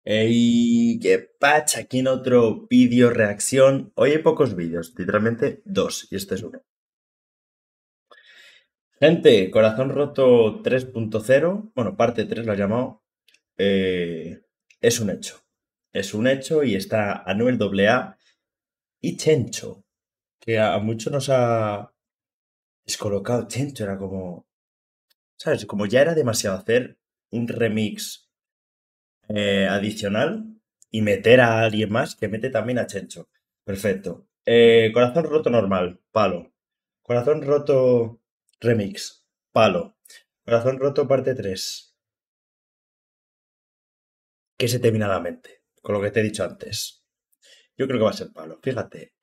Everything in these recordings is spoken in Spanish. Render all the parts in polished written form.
Ey, qué pacha, aquí en otro vídeo reacción. Hoy hay pocos vídeos, literalmente dos, y este es uno. Gente, Corazón Roto 3.0, bueno, parte 3 lo he llamado, es un hecho. Es un hecho y está Anuel AA y Chencho, que a muchos nos ha descolocado. Chencho era como, ¿sabes? Como ya era demasiado hacer un remix adicional y meter a alguien más que mete también a Chencho. Perfecto. Corazón roto normal, palo. Corazón roto remix, palo. Corazón roto parte 3. ¿Qué se te viene a la mente? Con lo que te he dicho antes. Yo creo que va a ser palo. Fíjate.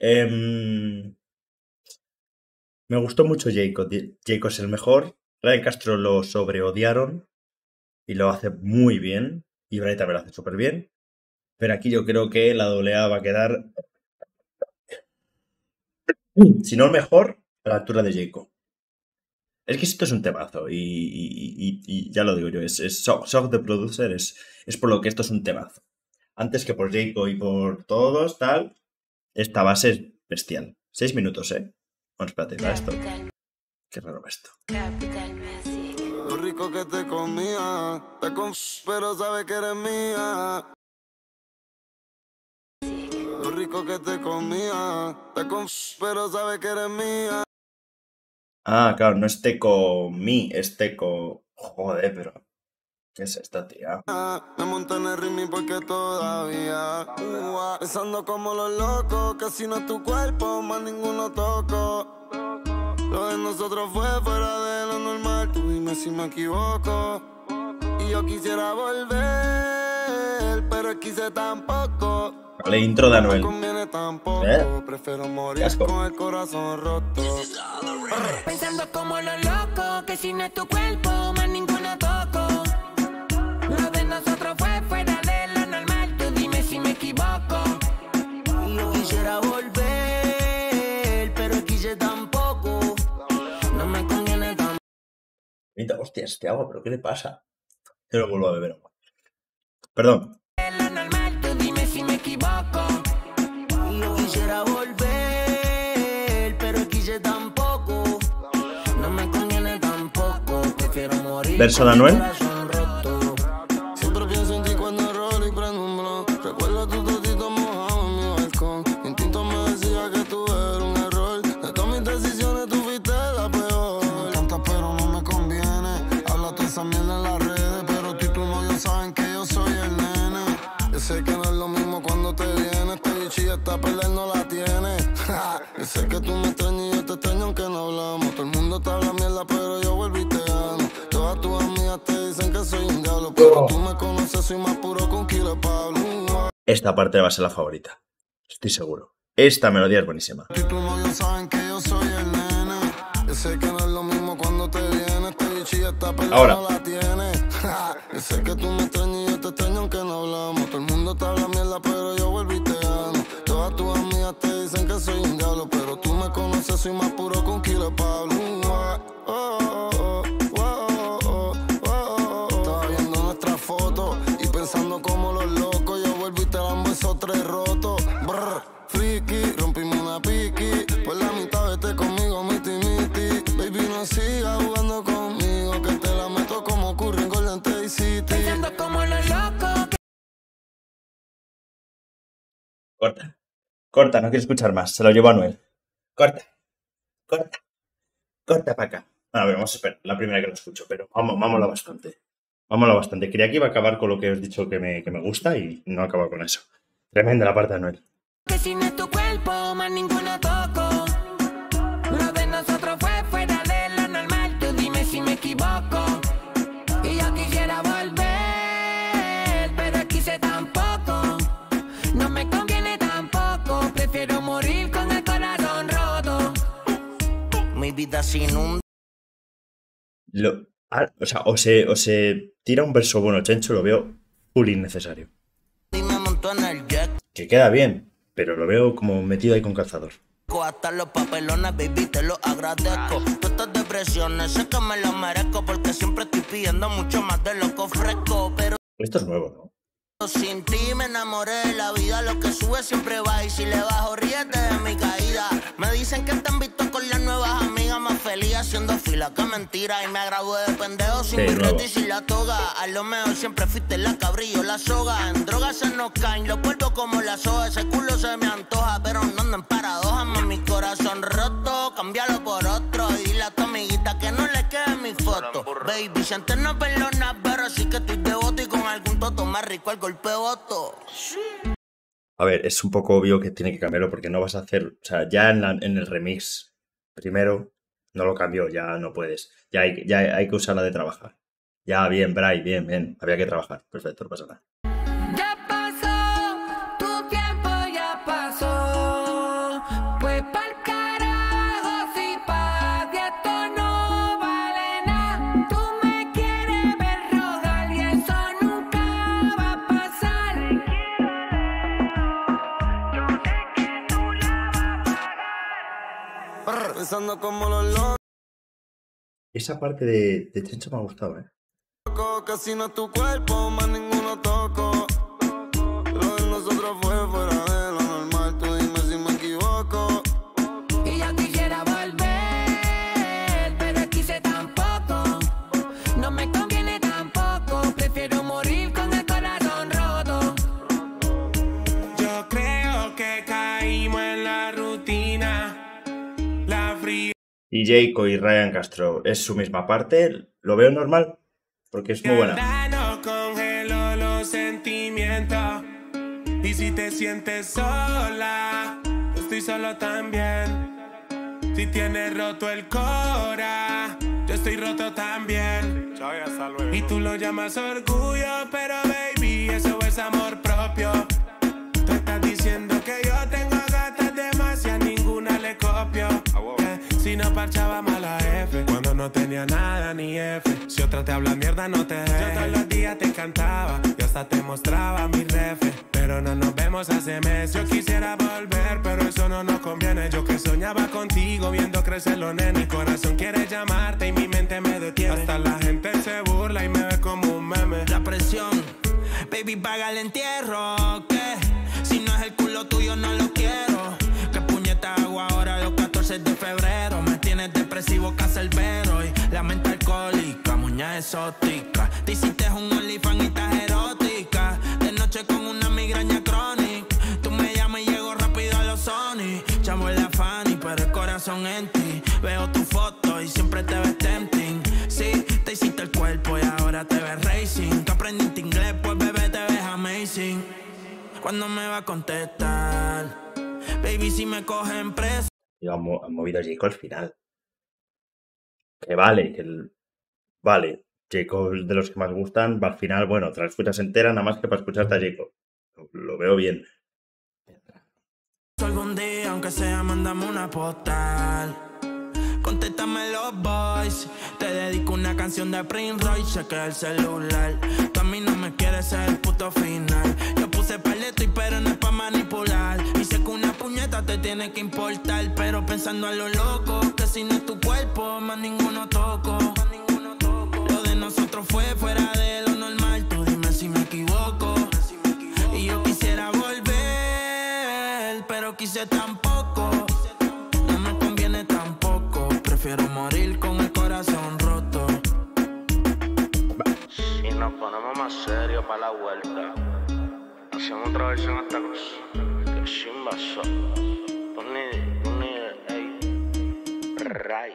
Me gustó mucho Jacob. Jacob es el mejor. Ryan Castro lo sobreodiaron y lo hace muy bien. Y Bray también lo hace súper bien. Pero aquí yo creo que la AA va a quedar, si no el mejor, a la altura de Jacob. Es que esto es un temazo y ya lo digo yo, es Shock the Producer, es por lo que esto es un temazo. Antes que por Jacob y por todos, tal, esta base es bestial. 6 minutos, ¿eh? Bueno, espérate, para esto. Qué raro esto. Lo rico que te comía, pero sabe que eres mía. Lo rico que te comía, pero sabe que eres mía. Ah, claro, no es Teco Mi, es Teco... Joder, pero... ¿Qué es esta, tía? Me monté en el ritmo porque todavía pensando como los locos, que si no es tu cuerpo, más ninguno toco. Lo de nosotros fue fuera de lo normal, tú dime si me equivoco. Y yo quisiera volver, pero quise tampoco. Vale, intro de Anuel. No me conviene tampoco, prefiero morir con el corazón roto. Pensando como los locos, que si no es tu cuerpo, más ninguno toco. Lo de nosotros fue fuera de lo normal, tú dime si me equivoco. Y yo quisiera volver, pero quise tampoco. No me conviene tampoco. Hostia, este agua, ¿pero qué le pasa? Yo lo vuelvo a beber agua. Perdón. Lo normal, tú dime si me equivoco. Y yo quisiera volver, pero quise tampoco. No me conviene tampoco, prefiero morir. ¿Verso de Anuel? Siempre pienso en ti cuando error y prendo un blog. Recuerdo tu totito mojado en mi balcón. Mi instinto me decía que tú eras un error. De todas mis decisiones tú fuiste la peor. Me encanta pero no me conviene. Habla toda esa mierda en las redes, pero tú y tu novio saben que yo soy el nene. Yo sé que no es lo mismo cuando te viene. Este bicho ya está perder, no la tiene. Yo sé que tú me extrañas y yo te extraño aunque no hablamos. Todo el mundo te habla mierda pero yo vuelvo y te amo. Todas tus amigas te dicen que soy un diablo, pero tú me conoces, soy más puro con Kilo Pablo. Esta parte va a ser la favorita. Estoy seguro. Esta melodía es buenísima. Y tu novio saben que yo soy el nene. Yo sé que no es lo mismo cuando te viene. Este bicho ya está perdido, Ahora. no la tiene. Yo sé que tú me extrañas y yo te extraño aunque no hablamos. Todo el mundo te habla mierda, pero yo vuelvo y te amo. Todas tus amigas te dicen que soy un diablo, pero tú me conoces, soy más puro con Kilo Pablo. Estaba viendo nuestras fotos y pensando como los locos. Yo vuelvo y te lambo esos tres rotos. Brr, friki, rompimos una piqui. Por la mitad vete conmigo, miti miti. Baby, no sigas jugando conmigo, que te la meto como Curry en Golden State City. Pensando como los locos. Corta. Corta, no quiero escuchar más. Se lo llevo a Anuel. Corta. Corta. Corta para acá. A ver, vamos a esperar. La primera que lo escucho, pero vámonos bastante. Vámonos bastante. Creía que iba a acabar con lo que os he dicho que me gusta y no acaba con eso. Tremenda la parte de Anuel. Que si no es tu cuerpo, más ninguno toco. Lo de nosotros fue fuera de lo normal, tú dime si me equivoco. Y yo quisiera volver, pero quise tampoco. No me conviene tampoco, prefiero morir con el corazón roto. Mi vida sin un... O se tira un verso bueno, Chencho, lo veo full innecesario. Y me montó en el jet. Que queda bien, pero lo veo como metido ahí con calzador. Hasta los papelones, baby, te lo agradezco. Todas estas depresiones, sé que me lo merezco, porque siempre estoy pidiendo mucho más de lo que ofrezco, pero... Esto es nuevo, ¿no? Sin ti me enamoré de la vida, lo que sube siempre va y si le bajo ríete de mi caída. Me dicen que te han visto con las nuevas amigas, más feliz haciendo fila que mentira. Y me gradué de pendejo sin mi red y sin la toga. A lo mejor siempre fuiste la cabrillo, la soga. En drogas se nos caen los cuerpos como la soga. Ese culo se me antoja, pero no ando en paradoja. Más mi corazón roto, cámbialo por otro. Y dile a tu amiguita que no le quede mi foto. Baby, si antes no perdonas, pero sí que estoy devoto y con algún toto más rico el golpe voto. A ver, es un poco obvio que tiene que cambiarlo porque no vas a hacer... O sea, ya en el remix primero no lo cambió, ya no puedes. Ya hay que usarla de trabajar. Ya, bien, Bray, bien. Había que trabajar. Perfecto, no pasa nada. Ya pasó, tu tiempo ya pasó. Pues pa'l carajo, si pa' ti esto no vale nada. Tú me quieres ver rodar y eso nunca va a pasar. Yo sé que tú la vas a pagar. Pensando como los locos, Esa parte de Chencho me ha gustado, ¿eh? casi no es tu cuerpo, más ninguno toco. Lo de nosotros fue fuera de lo normal, tú dime si me equivoco. Y yo quisiera volver, pero quise tampoco. No me conviene tampoco, prefiero morir con el corazón roto. Yo creo que caímos en la rutina, la fría. Y Jayco y Ryan Castro es su misma parte. Lo veo normal porque es muy buena. No congelo los sentimientos. Y si te sientes sola, yo estoy solo también. Si tienes roto el cora, yo estoy roto también. Y tú lo llamas orgullo, pero baby, eso es amor propio. Tú estás diciendo que yo tengo gatas de más y a ninguna le copio. Si no parchábamos a la F, cuando no tenía nada ni F. Si otra te habla mierda, no te dejes. Yo todos los días te cantaba y hasta te mostraba mi refe. Pero no nos vemos hace meses. Yo quisiera volver, pero eso no nos conviene. Yo que soñaba contigo, viendo crecer los nenes. Mi corazón quiere llamarte y mi mente me detiene. Hasta la gente se burla y me ve como un meme. La presión, baby, paga el entierro. ¿Qué? Si no es el culo tuyo, no lo quiero. ¿Qué puñeta hago ahora los 14 de febrero? Me tienes depresivo, cacerbero y la mente alcohólica, muñeca exótica. Te hiciste un OnlyFans y estás erótica. De noche con una migraña crónica. Tú me llamas y llego rápido a los Sony. Chamo en la Fanny, pero el corazón en ti. Veo tu foto y siempre te ves tempting. Sí, te hiciste el cuerpo y ahora te ves racing. Que aprendiste inglés, pues bebé te ves amazing. ¿Cuándo me va a contestar? Baby, si me cogen preso. Y han movido a Jayco al final. Que vale, vale. Jayco es de los que más gustan. Va al final, bueno, te la escuchas entera nada más que para escucharte a Jayco. Lo veo bien. Algún día, aunque sea, mándame una postal. Contéstame los boys. Te dedico una canción de Prince Royce, chequea el celular. Tú a mí no me quieres ser el puto final. Yo puse paleto y pero no es pa' manipular. Y sé que una puñeta te tiene que importar. Pero pensando a lo loco, que si no es tu cuerpo, más ninguno toco. Lo de nosotros fue fuera de lo normal. Tú dime si me equivoco. Y yo quisiera volver, pero quise tampoco. No me conviene tampoco. Prefiero morir con el corazón roto. Si nos ponemos más serios para la vuelta, hacemos otra versión a esta cosa. Que chimba son. Ray.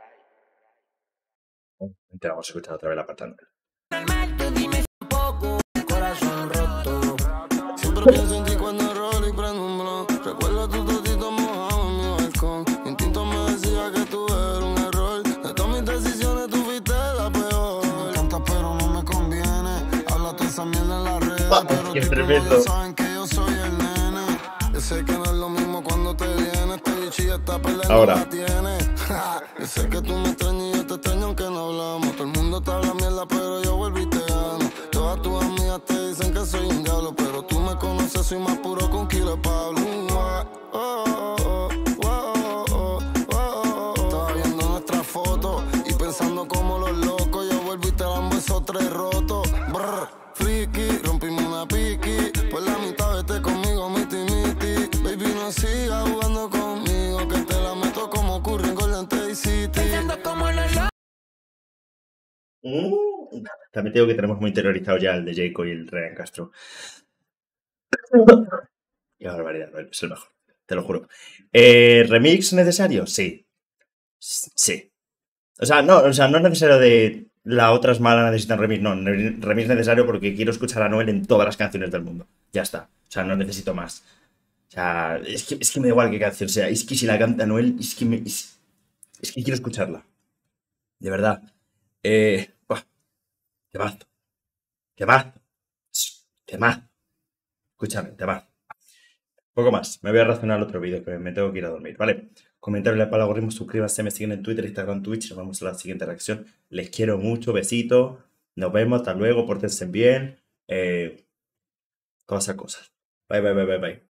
Te vamos a escuchar otra vez la parte. Normal, tú dime Poco, corazón roto. Siempre pienso en ti cuando rolo y prendo un blog. Recuerdo tu totito mojado en mi balcón. Instinto me decía que tú eras un error. De todas mis decisiones tú fuiste la peor. Me encanta pero no me conviene. Habla toda esa mierda en las redes. Pero Qué tipo tremendo. ellos saben que yo soy el nene. Yo sé que no es lo mismo cuando te viene. Este bicho ya está peleando. Ahora. La tiene. Yo sé que tú me extrañas y yo te extraño aunque no hablamos. Todo el mundo te habla mierda pero yo vuelvo y te gano. Todas tus amigas te dicen que soy un diablo, pero tú me conoces, soy más puro con kilo de Pablo. Estaba viendo nuestras fotos y pensando como los locos. Yo vuelvo y te dan besos tres rotos. Brr, friki, rompimos una pica. También te digo que tenemos muy interiorizado ya el de Jayco y el Ryan Castro. Qué barbaridad, Noel, es el mejor, te lo juro. ¿Remix necesario? Sí. Sí. O sea, no es necesario de la otra es mala, necesitan remix. No, remix necesario porque quiero escuchar a Noel en todas las canciones del mundo. Ya está. O sea, no necesito más. O sea, es que me da igual qué canción sea. Es que si la canta Noel, es que quiero escucharla. De verdad. Buah, temazo. Temazo. Temazo. Escúchame, temazo. Poco más. Me voy a razonar otro vídeo que me tengo que ir a dormir, ¿vale? Comentario para el algoritmo, suscríbanse, me siguen en Twitter, Instagram, Twitch. Nos vemos en la siguiente reacción. Les quiero mucho, besitos. Nos vemos, hasta luego, pórtense bien. Cosas. Bye, bye, bye, bye, bye.